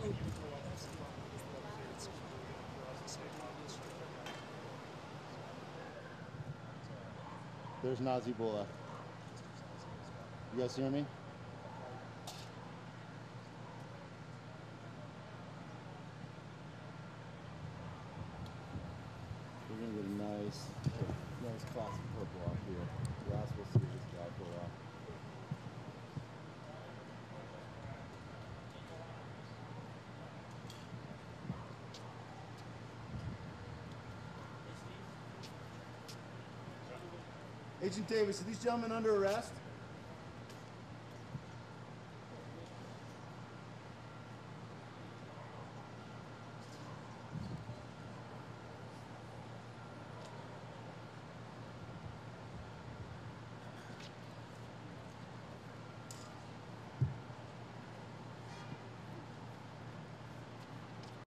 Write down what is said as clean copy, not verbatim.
There's Nazi Bola. You guys hear me? We're gonna get a nice classic purple off here. Last we'll see this guy pull off. Agent Davis, are these gentlemen under arrest?